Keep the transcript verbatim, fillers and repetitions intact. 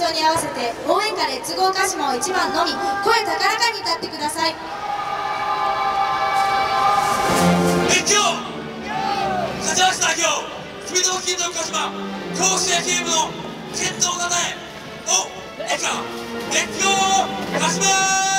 奏に合わせて応援歌レッツゴー鹿島をいちばんのみ声高らかに歌ってください。 熱狂勝ちました今日住友金属鹿島甲子園チームの健闘をたたえお演歌熱狂鹿島。